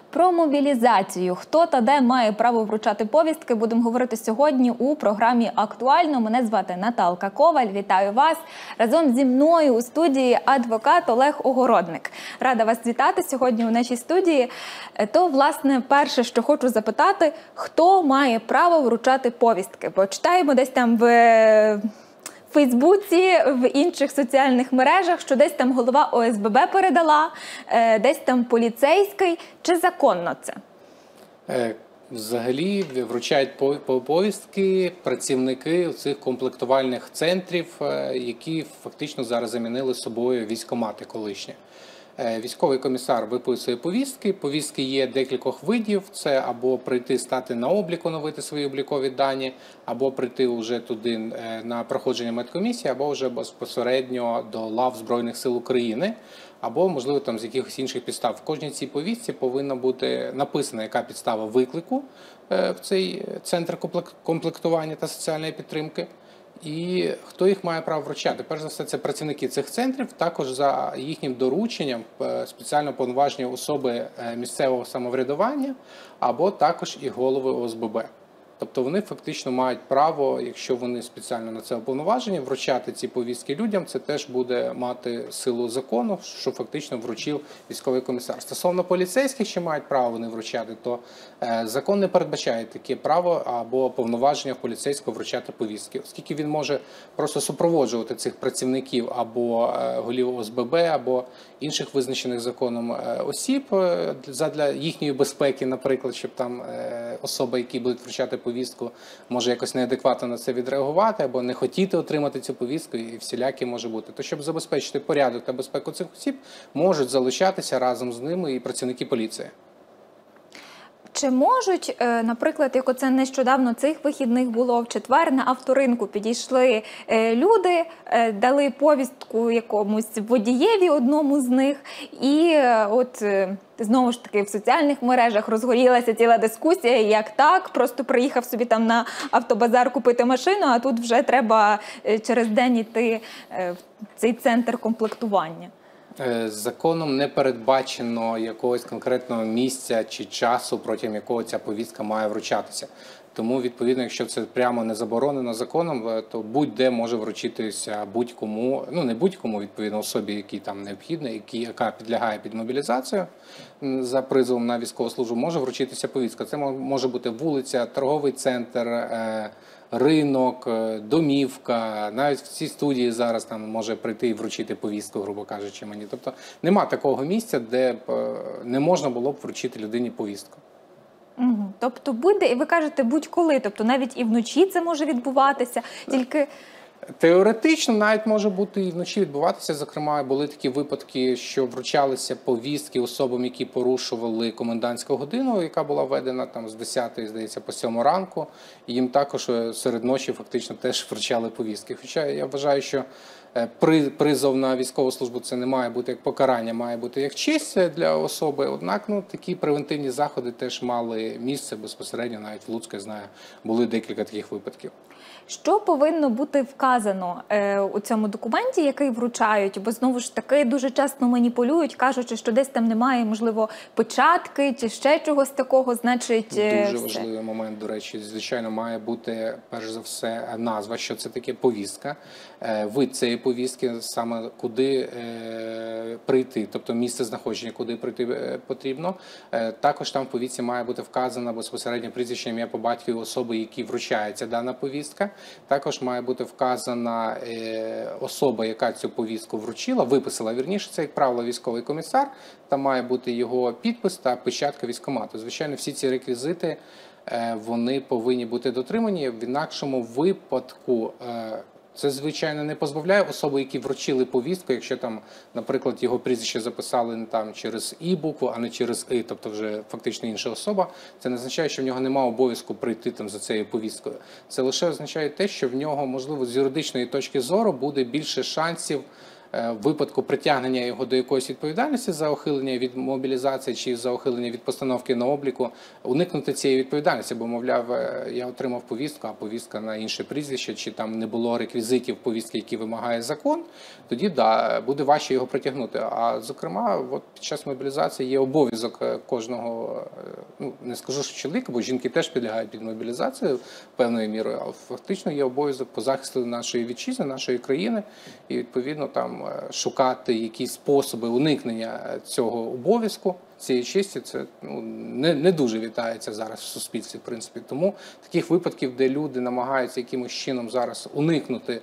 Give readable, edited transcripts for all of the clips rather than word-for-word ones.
Про мобілізацію. Хто та де має право вручати повістки, будемо говорити сьогодні у програмі «Актуально». Мене звати Наталка Коваль. Вітаю вас. Разом зі мною у студії адвокат Олег Огородник. Рада вас вітати сьогодні у нашій студії. То, власне, перше, що хочу запитати, хто має право вручати повістки? Бо читаємо десь там в Фейсбуці, в інших соціальних мережах, що десь там голова ОСББ передала, десь там поліцейський. Чи законно це? Взагалі вручають повістки працівники цих комплектувальних центрів, які фактично зараз замінили собою військкомати колишні. Військовий комісар виписує повістки. Повістки є декількох видів. Це або прийти, стати на облік, оновити свої облікові дані, або прийти вже туди на проходження медкомісії, або вже безпосередньо до лав Збройних сил України, або, можливо, там з якихось інших підстав. В кожній цій повістці повинна бути написана, яка підстава виклику в цей центр комплектування та соціальної підтримки. І хто їх має право вручати? Перш за все, це працівники цих центрів, також за їхнім дорученням спеціально повноважені особи місцевого самоврядування, або також і голови ОСББ. Тобто вони фактично мають право, якщо вони спеціально на це уповноважені, вручати ці повістки людям. Це теж буде мати силу закону, що фактично вручив військовий комісар. Стосовно поліцейських, що мають право вони вручати, то закон не передбачає таке право або повноваження поліцейського вручати повістки, оскільки він може просто супроводжувати цих працівників або голів ОСББ, або інших визначених законом осіб задля їхньої безпеки, наприклад, щоб там особи, які будуть вручати повістку, може якось неадекватно на це відреагувати або не хотіти отримати цю повістку, і всілякі може бути. То щоб забезпечити порядок та безпеку цих осіб, можуть залучатися разом з ними і працівники поліції. Чи можуть, наприклад, як оце нещодавно цих вихідних було, в четвер на авторинку підійшли люди, дали повістку якомусь водієві одному з них, і от знову ж таки в соціальних мережах розгорілася ціла дискусія, як так, просто приїхав собі там на автобазар купити машину, а тут вже треба через день йти в цей центр комплектування. Законом не передбачено якогось конкретного місця чи часу, протягом якого ця повістка має вручатися. Тому, відповідно, якщо це прямо не заборонено законом, то будь-де може вручитися будь-кому, ну не будь-кому, відповідно, особі, якій там необхідно, яка підлягає під мобілізацію за призовом на військову службу, може вручитися повістка. Це може бути вулиця, торговий центр, ринок, домівка, навіть в цій студії зараз там може прийти і вручити повістку, грубо кажучи, мені. Тобто нема такого місця, де б не можна було б вручити людині повістку. Тобто будь-де, і ви кажете будь-коли, тобто навіть і вночі це може відбуватися, тільки... Теоретично навіть може бути і вночі відбуватися. Зокрема, були такі випадки, що вручалися повістки особам, які порушували комендантську годину, яка була введена там з 10, здається, по 7 ранку. І їм також серед ночі фактично теж вручали повістки. Хоча я вважаю, що призов на військову службу це не має бути як покарання, має бути як честь для особи. Однак такі превентивні заходи теж мали місце безпосередньо, навіть в Луцьку, я знаю, були декілька таких випадків. Що повинно бути вказано у цьому документі, який вручають? Бо, знову ж таки, дуже часто маніпулюють, кажучи, що десь там немає, можливо, печатки чи ще чогось такого, значить... Дуже важливий момент, до речі. Звичайно, має бути, перш за все, назва, що це таке повістка, вид цієї повістки, саме куди прийти, тобто місце знаходження, куди прийти потрібно. Також там в повістці має бути вказано безпосередньо прізвище, ім'я по батькові особи, які вручається дана повістка. Також має бути вказана особа, яка цю повістку вручила, виписала, вірніше, це, як правило, військовий комісар, там має бути його підпис та печатка військкомату. Звичайно, всі ці реквізити, вони повинні бути дотримані, в інакшому випадку це, звичайно, не позбавляє особи, які вручили повістку, якщо там, наприклад, його прізвище записали там через І-букву, а не через І, тобто вже фактично інша особа. Це не означає, що в нього немає обов'язку прийти там за цією повісткою. Це лише означає те, що в нього, можливо, з юридичної точки зору буде більше шансів в випадку притягнення його до якоїсь відповідальності за ухилення від мобілізації чи за ухилення від постановки на обліку, уникнути цієї відповідальності, бо, мовляв, я отримав повістку, а повістка на інше прізвище, чи там не було реквізитів повістки, які вимагає закон, тоді, да, буде важче його притягнути. А, зокрема, от під час мобілізації є обов'язок кожного, ну, не скажу, що чоловіка, бо жінки теж підлягають під мобілізацію певною мірою, а фактично є обов'язок по захисту нашої вітчизни, нашої країни, і, відповідно, там шукати якісь способи уникнення цього обов'язку, цієї честі, це не дуже вітається зараз в суспільстві, в принципі. Тому таких випадків, де люди намагаються якимось чином зараз уникнути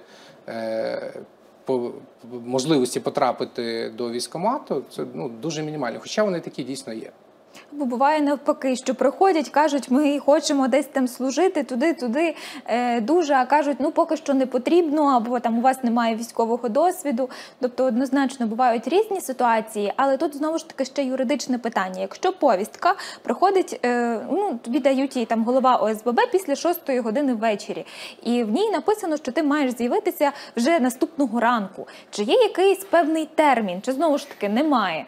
по можливості потрапити до військкомату, це дуже мінімально. Хоча вони такі дійсно є. Бо буває навпаки, що приходять, кажуть, ми хочемо десь там служити, туди, дуже, а кажуть, ну поки що не потрібно, або там у вас немає військового досвіду. Тобто однозначно бувають різні ситуації, але тут знову ж таки ще юридичне питання. Якщо повістка приходить, тобі дають їй там голова ОСББ після 6 години ввечері, і в ній написано, що ти маєш з'явитися вже наступного ранку. Чи є якийсь певний термін, чи знову ж таки немає?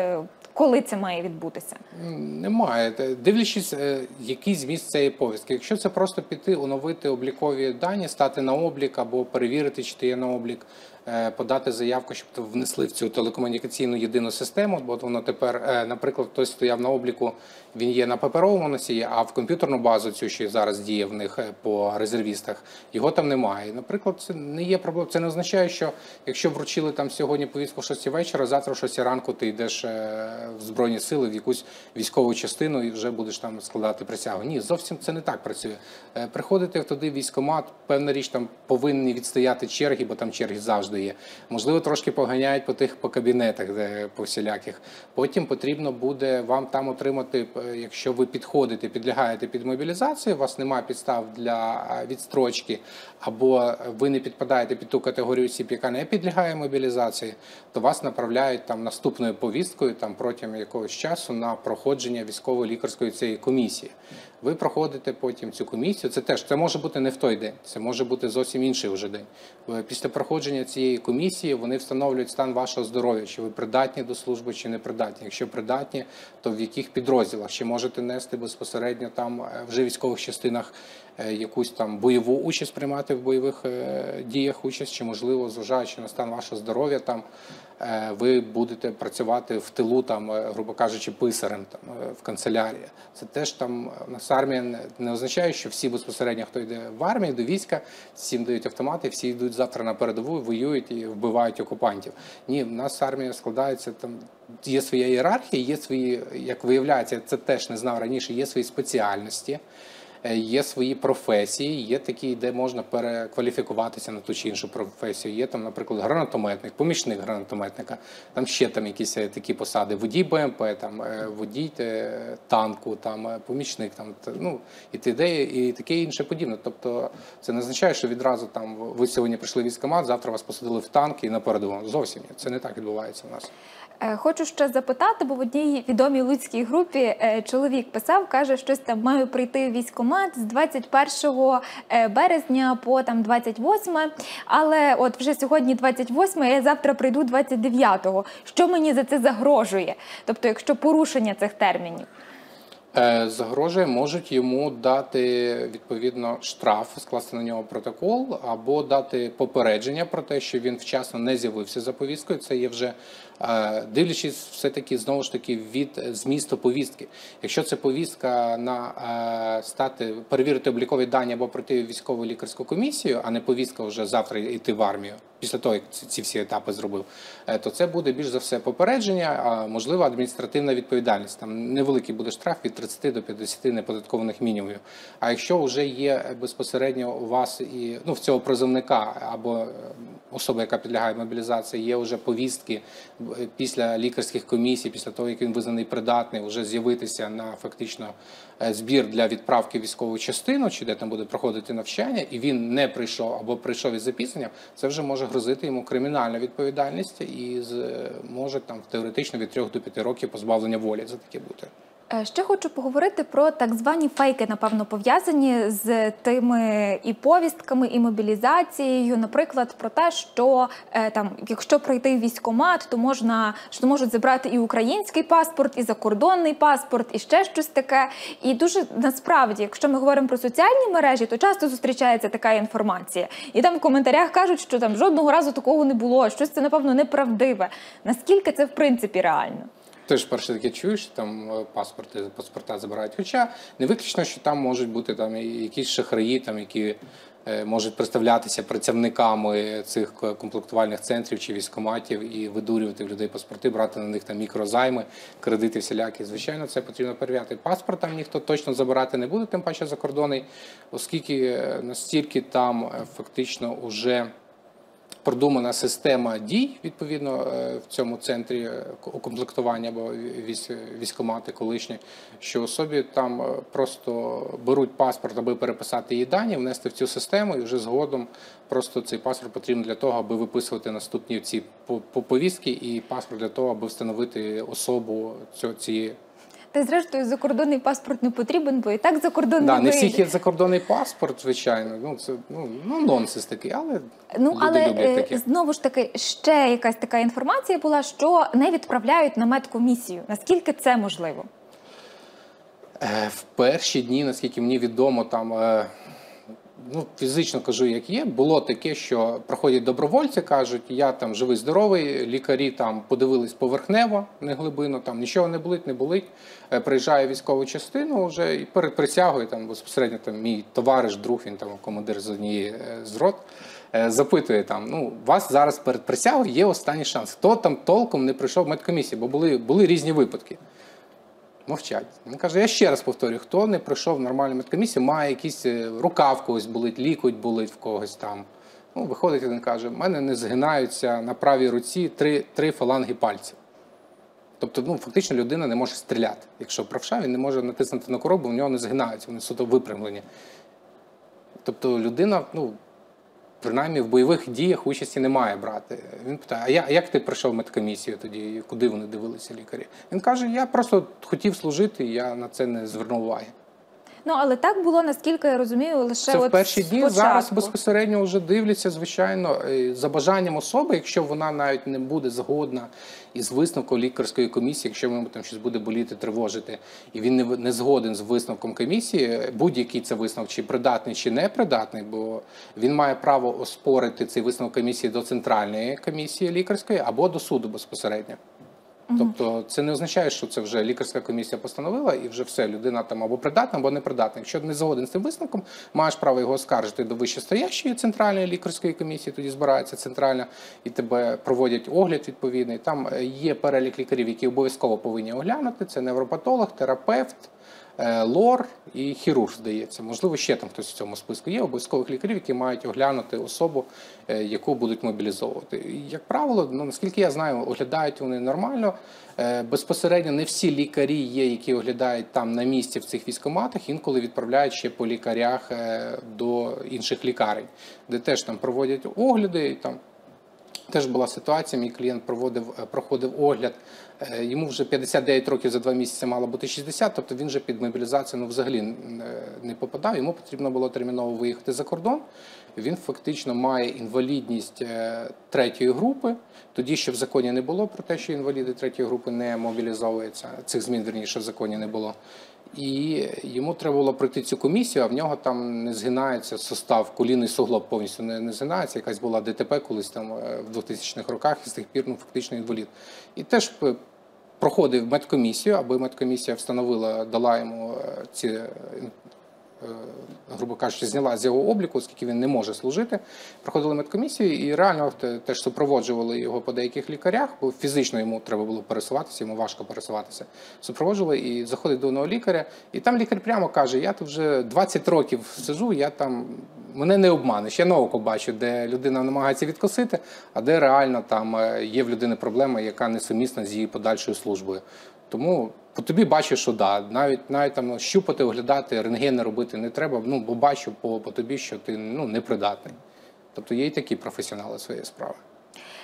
Коли це має відбутися? Немає. Дивлячись, який зміст цієї повістки. Якщо це просто піти, оновити облікові дані, стати на облік або перевірити, чи ти є на облік, подати заявку, щоб внесли в цю телекомунікаційну єдину систему, бо воно тепер, наприклад, хтось стояв на обліку, він є на паперовому носії, а в комп'ютерну базу, цю, що зараз діє в них по резервістах, його там немає. Наприклад, це не є проблема. Це не означає, що якщо вручили там сьогодні повістку в 6 вечора, завтра в 6 ранку ти йдеш в Збройні Сили, в якусь військову частину і вже будеш там складати присягу. Ні, зовсім це не так працює. Приходити туди в військкомат, певна річ, там повинні відстояти черги, бо там черги завжди є. Можливо, трошки поганяють по кабінетах, де по всіляких. Потім потрібно буде вам там отримати, якщо ви підлягаєте під мобілізацію, у вас немає підстав для відстрочки, або ви не підпадаєте під ту категорію осіб, яка не підлягає мобілізації, то вас направляють там наступною повісткою там протягом якогось часу на проходження військово-лікарської цієї комісії. Ви проходите потім цю комісію, це може бути не в той день, це може бути зовсім інший вже день. Після проходження цієї комісії вони встановлюють стан вашого здоров'я, чи ви придатні до служби, чи не придатні. Якщо придатні, то в яких підрозділах, чи можете нести безпосередньо там вже в військових частинах якусь там бойову участь, приймати в бойових діях участь, чи можливо, зважаючи на стан вашого здоров'я, там ви будете працювати в тилу, там, грубо кажучи, писарем там, в канцелярії. Це теж там у нас армія не означає, що всі безпосередньо, хто йде в армію, до війська, всім дають автомати, всі йдуть завтра на передову, воюють і вбивають окупантів. Ні, в нас армія складається, там є своя ієрархія, є свої, як виявляється, це теж не знав раніше, є свої спеціальності. Є свої професії, є такі, де можна перекваліфікуватися на ту чи іншу професію. Є там, наприклад, гранатометник, помічник гранатометника, там ще там якісь такі посади, водій БМП, там водій танку, там помічник, там і т.д. і таке інше подібне. Тобто це не означає, що відразу там ви сьогодні прийшли в військкомат, завтра вас посадили в танк і на передову. Зовсім ні. Це не так відбувається у нас. Хочу ще запитати, бо в одній відомій луцькій групі чоловік писав, каже, щось там маю прийти в військкомат з 21 березня по там 28, але от вже сьогодні 28, я завтра прийду 29-го. Що мені за це загрожує? Тобто, якщо порушення цих термінів? Загрожує, можуть йому дати, відповідно, штраф, скласти на нього протокол, або дати попередження про те, що він вчасно не з'явився за повісткою. Це є вже, дивлячись все-таки, знову ж таки, від змісту повістки. Якщо це повістка на перевірити облікові дані або пройти військову лікарську комісію, а не повістка вже завтра йти в армію, після того, як ці всі етапи зробив, то це буде більш за все попередження, а можливо адміністративна відповідальність. Там невеликий буде штраф від 30 до 50 неподаткованих мінімумів. А якщо вже є безпосередньо у вас і в цього призовника або особа, яка підлягає мобілізації, є вже повістки після лікарських комісій, після того, як він визнаний придатний, вже з'явитися на фактично збір для відправки в військову частину, чи де там буде проходити навчання, і він не прийшов або прийшов із запізненням, це вже може грозити йому кримінальна відповідальність і може там теоретично від 3 до 5 років позбавлення волі за таке бути. Ще хочу поговорити про так звані фейки, напевно, пов'язані з тими і повістками, і мобілізацією. Наприклад, про те, що якщо пройти в військкомат, то можуть забрати і український паспорт, і закордонний паспорт, і ще щось таке. І дуже насправді, якщо ми говоримо про соціальні мережі, то часто зустрічається така інформація. І там в коментарях кажуть, що там жодного разу такого не було, щось це, напевно, неправдиве. Наскільки це в принципі реально? Ти ж перше таке чуєш, що там паспорта забирають. Хоча не виключно, що там можуть бути там якісь шахраї, там, які можуть представлятися працівниками цих комплектувальних центрів чи військкоматів і видурювати в людей паспорти, брати на них там мікрозайми, кредити всілякі. Звичайно, це потрібно перевіряти. Паспорт там ніхто точно забирати не буде, тим паче закордонний, оскільки настільки там фактично уже продумана система дій, відповідно, в цьому центрі укомплектування або військкомати колишні, що особі там просто беруть паспорт, аби переписати її дані, внести в цю систему, і вже згодом просто цей паспорт потрібен для того, аби виписувати наступні ці повістки, і паспорт для того, аби встановити особу цієї. Та зрештою закордонний паспорт не потрібен, бо і так закордонний вийде. Не всіх є закордонний паспорт, звичайно. Це нонсенс такий, але люди люблять таке. Знову ж таки, ще якась така інформація була, що не відправляють на медкомісію. Наскільки це можливо? В перші дні, наскільки мені відомо, там фізично кажу, як є, було таке, що проходять добровольці, кажуть, я там живий, здоровий, лікарі там подивились поверхнево, не глибинно, там нічого не болить. Приїжджає військову частину вже і перед присягою, там безпосередньо там мій товариш, друг, він там командир з однієї з рот, запитує там, вас зараз перед присягою є останній шанс. Хто там толком не прийшов в медкомісію, бо були різні випадки. Мовчать. Він каже, я ще раз повторюю, хто не пройшов в нормальну медкомісію, має якісь, рука в когось болить, лікоть болить в когось там. Виходить, він каже, в мене не згинаються на правій руці три фаланги пальців. Тобто, фактично людина не може стріляти. Якщо правша, він не може натиснути на курок, бо в нього не згинаються, вони суто випрямлені. Тобто людина, принаймні в бойових діях участі не має брати. Він питає, а як ти пройшов медкомісію тоді, куди вони дивилися лікарі? Він каже, я просто хотів служити, я на це не звернув уваги. Але так було, наскільки я розумію, лише це в перші дні. спочатку. Зараз безпосередньо вже дивляться, звичайно, за бажанням особи, якщо вона навіть не буде згодна із висновком лікарської комісії, якщо йому там щось буде боліти, тривожити, і він не згоден з висновком комісії, будь-який це висновок, чи придатний, чи не придатний, бо він має право оспорити цей висновок комісії до центральної комісії лікарської або до суду безпосередньо. Тобто це не означає, що це вже лікарська комісія постановила і вже все, людина там або придатна, або непридатна. Якщо не згоден з цим висновком, маєш право його оскаржити до вищестоящої центральної лікарської комісії, тоді збирається центральна і тебе проводять огляд відповідний. Там є перелік лікарів, які обов'язково повинні оглянути. Це невропатолог, терапевт, лор і хірург, здається. Можливо, ще там хтось в цьому списку є, обов'язкових лікарів, які мають оглянути особу, яку будуть мобілізовувати. І, як правило, наскільки я знаю, оглядають вони нормально. Безпосередньо не всі лікарі є, які оглядають там на місці в цих військкоматах, інколи відправляють ще по лікарях до інших лікарень, де теж там проводять огляди, і там теж була ситуація, мій клієнт проходив огляд, йому вже 59 років, за 2 місяці мало бути 60, тобто він вже під мобілізацію взагалі не попадав, йому потрібно було терміново виїхати за кордон. Він фактично має інвалідність 3-ї групи, тоді ще в законі не було про те, що інваліди 3-ї групи не мобілізовуються, цих змін, вірніше, в законі не було. І йому треба було пройти цю комісію, а в нього там не згинається сустав, колінний суглоб повністю не згинається. Якась була ДТП колись там в 2000-х роках, і з тих пір фактично інвалід. І теж проходив медкомісію, аби медкомісія встановила, дала йому ці, грубо кажучи, зняла з його обліку, оскільки він не може служити. Проходили медкомісію і реально теж супроводжували його по деяких лікарях, бо фізично йому треба було пересуватися, йому важко пересуватися. Супроводжували і заходить до одного лікаря, і там лікар прямо каже, я тут вже 20 років сиджу, мене не обманеш, я на око бачу, де людина намагається відкосити, а де реально там є в людини проблема, яка несумісна з її подальшою службою. Тому по тобі бачу, що да, навіть там щупати, оглядати, рентгени робити не треба, бо бачу по тобі, що ти непридатний. Тобто є і такі професіонали своєї справи.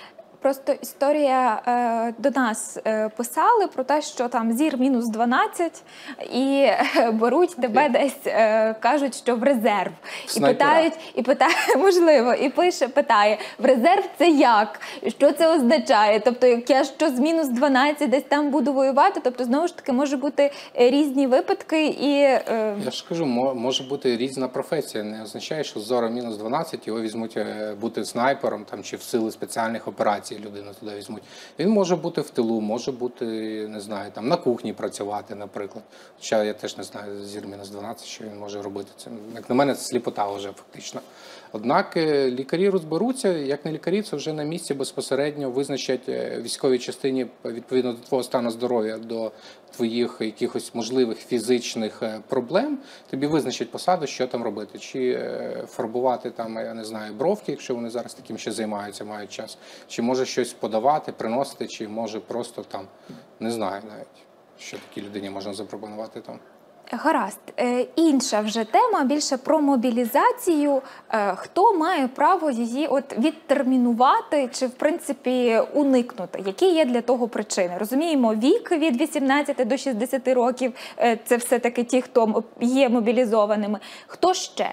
Просто історія до нас писали про те, що там зір мінус 12 і беруть тебе десь, кажуть, що в резерв. І питають, можливо, і питає, в резерв це як? Що це означає? Тобто, як я що з мінус 12 десь там буду воювати, тобто, знову ж таки, може бути різні випадки і... Я ж кажу, може бути різна професія. Не означає, що з зором мінус 12 його візьмуть бути снайпером там, чи в сили спеціальних операцій людину туди візьмуть. Він може бути в тилу, може бути, не знаю, там на кухні працювати, наприклад. Хоча я теж не знаю, зір мінус 12, що він може робити. Це, як на мене, це сліпота вже фактично. Однак лікарі розберуться, як не лікарі, це вже на місці безпосередньо визначать військовій частині відповідно до твого стану здоров'я, до твоїх якихось можливих фізичних проблем, тобі визначать посаду, що там робити. Чи фарбувати там, я не знаю, бровки, якщо вони зараз таким ще займаються, мають час, чи може щось подавати, приносити, чи може просто там, не знаю навіть, що такій людині можна запропонувати там. Гаразд. Інша вже тема, більше про мобілізацію. Хто має право її відтермінувати чи, в принципі, уникнути? Які є для того причини? Розуміємо, вік від 18 до 60 років – це все-таки ті, хто є мобілізованими. Хто ще?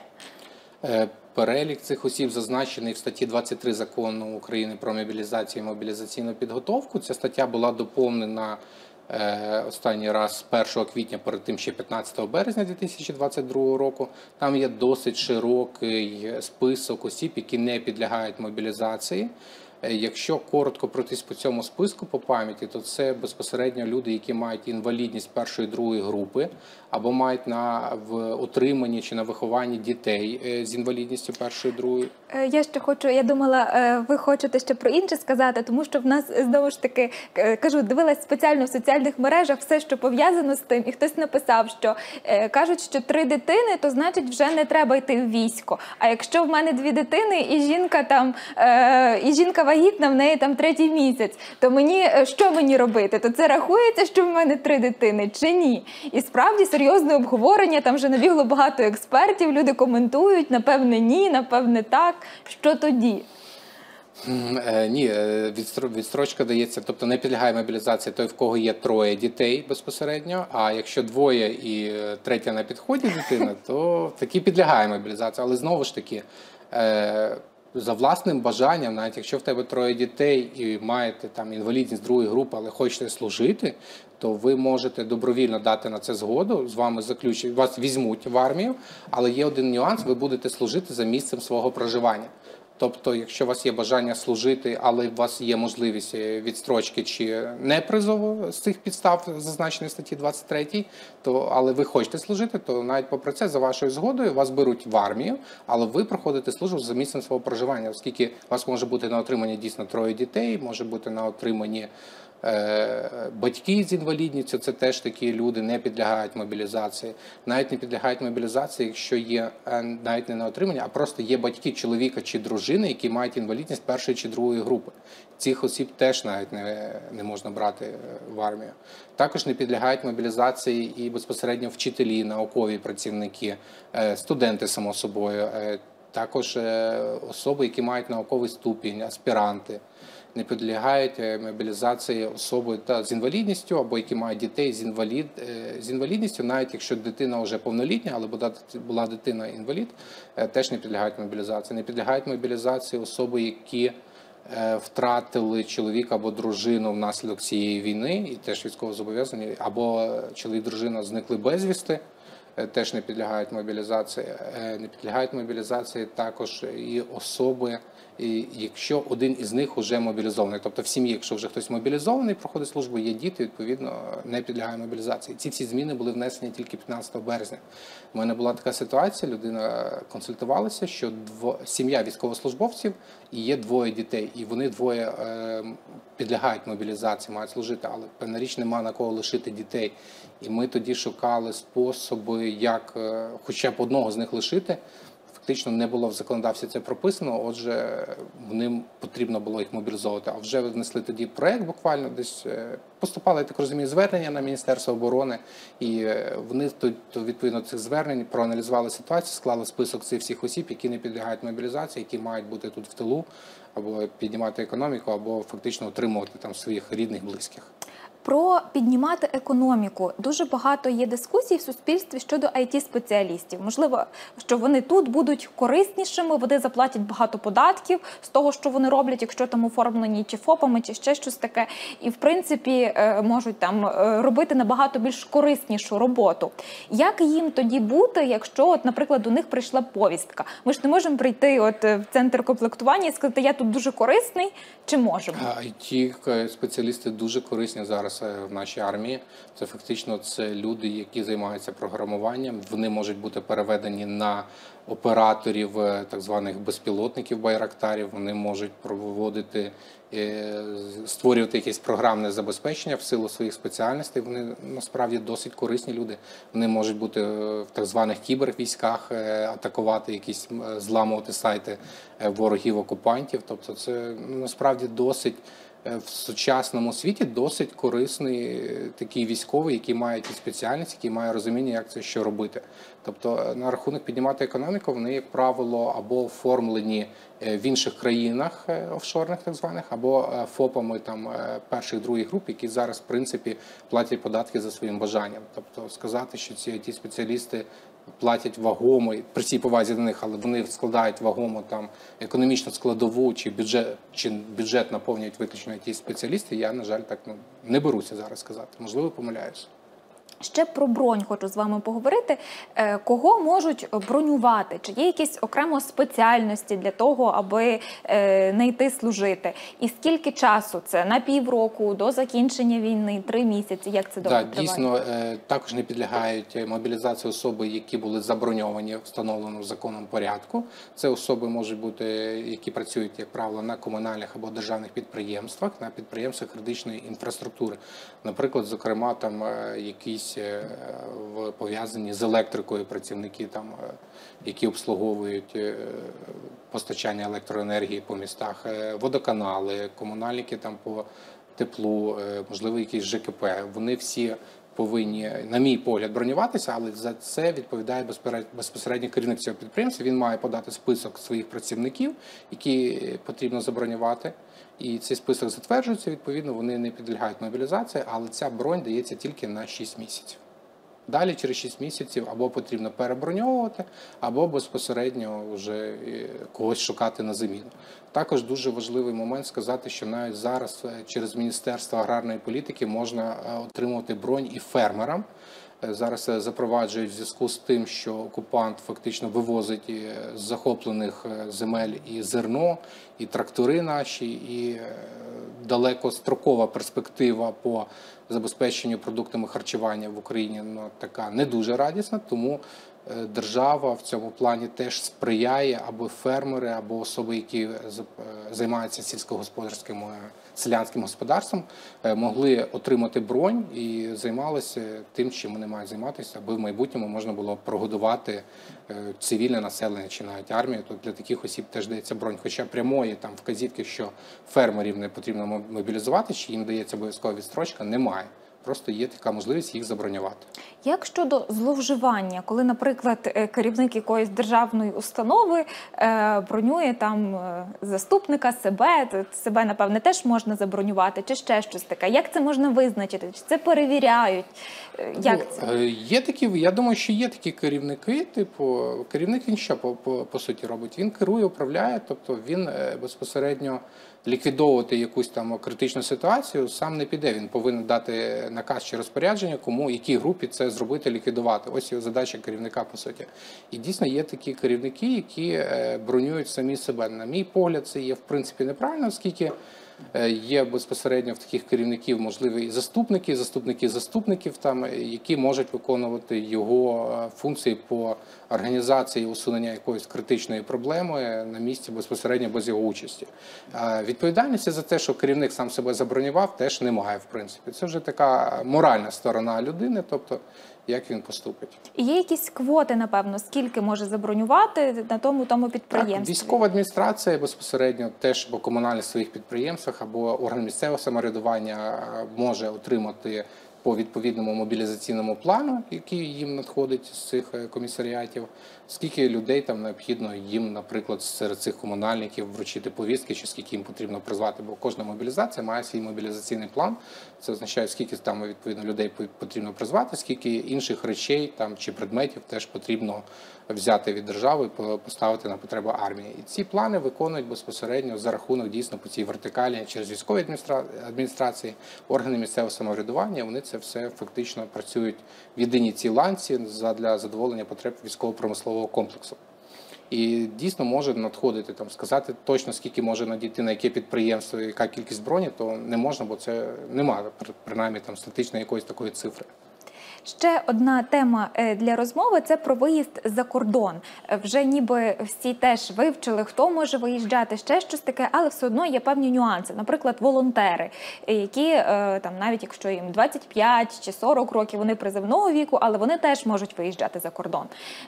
Перелік цих осіб зазначений в статті 23 Закону України про мобілізацію і мобілізаційну підготовку. Ця стаття була доповнена останній раз 1 квітня, перед тим ще 15 березня 2022 року. Там є досить широкий список осіб, які не підлягають мобілізації. Якщо коротко пройтись по цьому списку по пам'яті, то це безпосередньо люди, які мають інвалідність першої і другої групи, або мають в утриманні чи на вихованні дітей з інвалідністю першої і другої. Я ще хочу, я думала, ви хочете ще про інше сказати, тому що в нас, знову ж таки, кажу, дивилась спеціально в соціальних мережах все, що пов'язано з тим, і хтось написав, що кажуть, що 3 дитини, то значить вже не треба йти в військо. А якщо в мене 2 дитини і жінка там, і жінка вагітна, в неї там 3-й місяць, то що мені робити? То це рахується, що в мене 3 дитини чи ні? І справді серйозне обговорення, там вже набігло багато експертів, люди коментують, напевне ні, напевне так. Що тоді? Ні, відстрочка дається, тобто не підлягає мобілізації той, в кого є 3 дітей безпосередньо, а якщо 2 і 3 на підході дитина, то таки підлягає мобілізації. Але знову ж таки, за власним бажанням, навіть якщо в тебе 3 дітей і маєте там інвалідність 2-ї групи, але хочете служити, то ви можете добровільно дати на це згоду, з вами заключать, вас візьмуть в армію, але є один нюанс, ви будете служити за місцем свого проживання. Тобто, якщо у вас є бажання служити, але у вас є можливість відстрочки чи не призову з цих підстав, зазначених в статті 23, але ви хочете служити, то навіть попри це, за вашою згодою, вас беруть в армію, але ви проходите службу за місцем свого проживання, оскільки у вас може бути на отриманні дійсно 3 дітей, може бути на отриманні батьки з інвалідністю, це теж такі люди, не підлягають мобілізації. Навіть не підлягають мобілізації, якщо є навіть не на отримання, а просто є батьки чоловіка чи дружини, які мають інвалідність першої чи другої групи. Цих осіб теж навіть не можна брати в армію. Також не підлягають мобілізації і безпосередньо вчителі, наукові працівники, студенти, само собою, також особи, які мають науковий ступінь, аспіранти. Не підлягають мобілізації особи з інвалідністю або які мають дітей з інвалідністю, навіть якщо дитина вже повнолітня, але була дитина-інвалід, теж не підлягають мобілізації. Не підлягають мобілізації особи, які втратили чоловіка або дружину внаслідок цієї війни, і теж військовозобов'язані, або чоловік-дружина зникли безвісти, теж не підлягають мобілізації. Не підлягають мобілізації також і особи, якщо один із них вже мобілізований. Тобто в сім'ї, якщо вже хтось мобілізований, проходить службу, є діти, відповідно, не підлягає мобілізації. Ці всі зміни були внесені тільки 15 березня. У мене була така ситуація, людина консультувалася, що сім'я військовослужбовців і є 2 дітей, і вони 2 підлягають мобілізації, мають служити, але певна річ, нема на кого лишити дітей. І ми тоді шукали способи, як хоча б одного з них лишити. фактично не було в законодавстві це прописано, отже, ним потрібно було їх мобілізовувати. А вже внесли тоді проект, буквально десь поступали, я так розумію, звернення на Міністерство оборони, і вони відповідно цих звернень проаналізували ситуацію, склали список цих всіх осіб, які не підлягають мобілізації, які мають бути тут в тилу, або піднімати економіку, або фактично утримувати там своїх рідних, близьких. Про піднімати економіку. Дуже багато є дискусій в суспільстві щодо IT-спеціалістів. Можливо, що вони тут будуть кориснішими, вони заплатять багато податків з того, що вони роблять, якщо там оформлені чи ФОПами, чи ще щось таке. І, в принципі, можуть там робити набагато більш кориснішу роботу. Як їм тоді бути, якщо, от, наприклад, до них прийшла повістка? Ми ж не можемо прийти в центр комплектування і сказати, я тут дуже корисний, чи можемо? IT-спеціалісти дуже корисні зараз в нашій армії. Це фактично люди, які займаються програмуванням. Вони можуть бути переведені на операторів так званих безпілотників, байрактарів. Вони можуть проводити, створювати якесь програмне забезпечення в силу своїх спеціальностей. Вони насправді досить корисні люди. Вони можуть бути в так званих кібервійськах, атакувати якісь, зламувати сайти ворогів-окупантів. Тобто це насправді досить в сучасному світі досить корисний такий військовий, який має ті спеціальності, який має розуміння, як це що робити. Тобто на рахунок піднімати економіку, вони, як правило, або оформлені в інших країнах офшорних так званих, або ФОПами там перших, других груп, які зараз, в принципі, платять податки за своїм бажанням. Тобто сказати, що ці IT-спеціалісти платять вагомо, при цій повазі до них, але вони складають вагомо там економічну складову чи бюджет наповнюють виключно IT-спеціалісти, я, на жаль, так не беруся зараз сказати. Можливо, помиляюся. Ще про бронь хочу з вами поговорити. Кого можуть бронювати? Чи є якісь окремо спеціальності для того, аби не йти служити? І скільки часу це? На півроку, до закінчення війни, 3 місяці? Як це довго триває? Дійсно, також не підлягають мобілізації особи, які були заброньовані в встановленому законом порядку. Це особи можуть бути, які працюють, як правило, на комунальних або державних підприємствах, на підприємствах критичної інфраструктури. Наприклад, зокрема, там якісь пов'язані з електрикою працівники, там, які обслуговують постачання електроенергії по містах, водоканали, комунальники там по теплу, можливо, якісь ЖКП. Вони всі повинні, на мій погляд, бронюватися, але за це відповідає безпосередньо керівник цього підприємства. Він має подати список своїх працівників, які потрібно забронювати. І цей список затверджується, відповідно, вони не підлягають мобілізації, але ця бронь дається тільки на 6 місяців. Далі через 6 місяців або потрібно переброньовувати, або безпосередньо вже когось шукати на заміну. Також дуже важливий момент сказати, що навіть зараз через Міністерство аграрної політики можна отримувати бронь і фермерам. Зараз запроваджують в зв'язку з тим, що окупант фактично вивозить з захоплених земель і зерно, і трактори наші, і далекострокова перспектива по забезпеченню продуктами харчування в Україні така не дуже радісна, тому держава в цьому плані теж сприяє, аби фермери, або особи, які займаються сільськогосподарським селянським господарством, могли отримати бронь і займалися тим, чим вони мають займатися, аби в майбутньому можна було прогодувати цивільне населення чи навіть армію. Тут для таких осіб теж дається бронь. Хоча прямої там вказівки, що фермерів не потрібно мобілізувати, чи їм дається обов'язкова відстрочка, немає. Просто є така можливість їх забронювати. Як щодо зловживання, коли, наприклад, керівник якоїсь державної установи бронює там заступника, себе, напевне, теж можна забронювати, чи ще щось таке? Як це можна визначити? Чи це перевіряють? Як це? Є такі, я думаю, що є такі керівники, керівник він що по суті робить? Він керує, управляє, тобто він безпосередньо ліквідовувати якусь там критичну ситуацію сам не піде. Він повинен дати наказ чи розпорядження, кому, якій групі це зробити, ліквідувати. Ось його задача керівника, по суті. І дійсно є такі керівники, які бронюють самі себе. На мій погляд, це є в принципі неправильно, оскільки є безпосередньо в таких керівників можливі заступники заступників, там, які можуть виконувати його функції по організації усунення якоїсь критичної проблеми на місці безпосередньо без його участі. Відповідальності за те, що керівник сам себе забронював, теж немає, в принципі. Це вже така моральна сторона людини, тобто як він поступить. І є якісь квоти, напевно, скільки може забронювати на тому підприємстві? Так, військова адміністрація безпосередньо теж або комунальних своїх підприємствах, або орган місцевого самоврядування може отримати по відповідному мобілізаційному плану, який їм надходить з цих комісаріатів, скільки людей там необхідно їм, наприклад, серед цих комунальників вручити повістки, чи скільки їм потрібно призвати, бо кожна мобілізація має свій мобілізаційний план. Це означає, скільки там відповідно людей потрібно призвати, скільки інших речей там чи предметів теж потрібно взяти від держави і поставити на потреби армії. І ці плани виконують безпосередньо за рахунок дійсно по цій вертикалі через військові адміністрації, органи місцевого самоврядування. Вони це все фактично працюють в єдиній цій ланці для задоволення потреб військово-промислового комплексу. І дійсно може надходити, там, сказати точно, скільки може надійти, на яке підприємство, яка кількість броні, то не можна, бо це немає, принаймні, там, статичної якоїсь такої цифри. Ще одна тема для розмови – це про виїзд за кордон. Вже ніби всі теж вивчили, хто може виїжджати, ще щось таке, але все одно є певні нюанси. Наприклад, волонтери, які, там, навіть якщо їм 25 чи 40 років, вони призовного віку, але вони теж можуть виїжджати за кордон.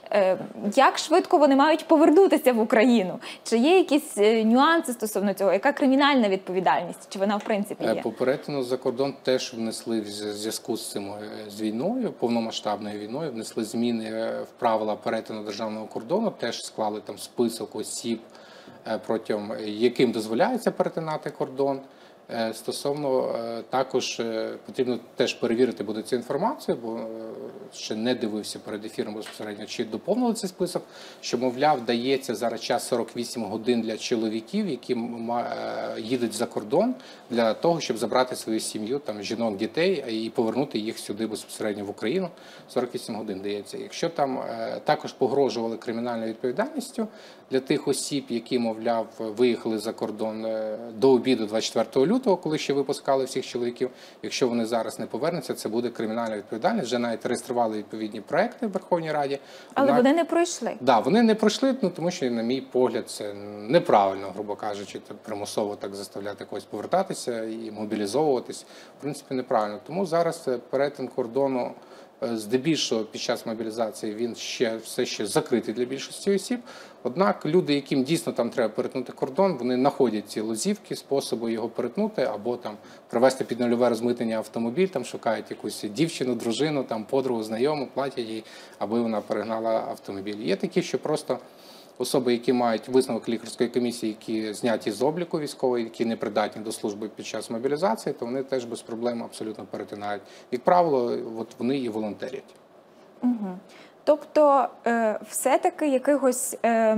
Як швидко вони мають повернутися в Україну? Чи є якісь нюанси стосовно цього? Яка кримінальна відповідальність? Чи вона в принципі є? По перетину за кордон теж внесли в зв'язку з цим, з війною, повномасштабною війною, внесли зміни в правила перетину державного кордону, теж склали там список осіб, протягом яким дозволяється перетинати кордон. Стосовно також потрібно теж перевірити буде цю інформацію, бо ще не дивився перед ефіром безпосередньо, чи доповнили цей список, що, мовляв, дається зараз час 48 годин для чоловіків, які їдуть за кордон для того, щоб забрати свою сім'ю, там, жінок, дітей і повернути їх сюди безпосередньо в Україну. 48 годин дається. Якщо там також погрожували кримінальною відповідальністю для тих осіб, які, мовляв, виїхали за кордон до обіду 24 лютого, коли ще випускали всіх чоловіків, якщо вони зараз не повернуться, це буде кримінальна відповідальність. Вже навіть реєстрували відповідні проекти в Верховній Раді. Але вони не пройшли. Так, да, вони не пройшли, тому що, на мій погляд, це неправильно, грубо кажучи, примусово так заставляти когось повертатися і мобілізовуватись. В принципі, неправильно. Тому зараз перетин кордону здебільшого під час мобілізації він все ще закритий для більшості осіб. Однак люди, яким дійсно там треба перетнути кордон, вони знаходять ці лазівки, способи його перетнути, або там привезти під нульове розмитнення автомобіль, там шукають якусь дівчину, дружину, там подругу, знайому, платять їй, аби вона перегнала автомобіль. Є такі, що просто особи, які мають висновок лікарської комісії, які зняті з обліку військової, які не придатні до служби під час мобілізації, то вони теж без проблем абсолютно перетинають. Як правило, от вони і волонтерять. Угу. Тобто, все-таки якихось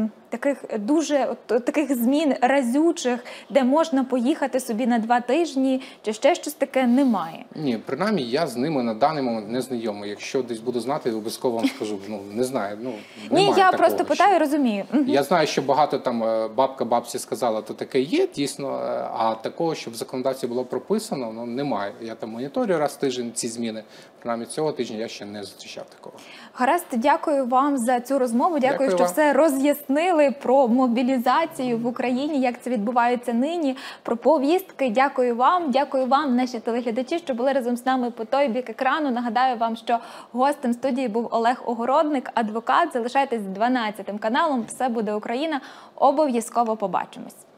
таких змін разючих, де можна поїхати собі на 2 тижні, чи ще щось таке, немає? Ні, принаймні я з ними на даний момент не знайомий. Якщо десь буду знати, обов'язково вам скажу. Не знаю, Ні, я просто питаю, розумію. Я знаю, що багато там бабка бабці сказала, то таке є, дійсно, а такого, щоб в законодавстві було прописано, немає. Я там моніторю раз в тиждень ці зміни. Принаймні цього тижня я ще не зустрічав такого. Гаразд, дякую вам за цю розмову. Дякую, що вам. все роз'яснили про мобілізацію в Україні, як це відбувається нині, про повістки. Дякую вам, наші телеглядачі, що були разом з нами по той бік екрану. Нагадаю вам, що гостем студії був Олег Огородник, адвокат. Залишайтесь з 12 каналом. Все буде Україна. Обов'язково побачимось.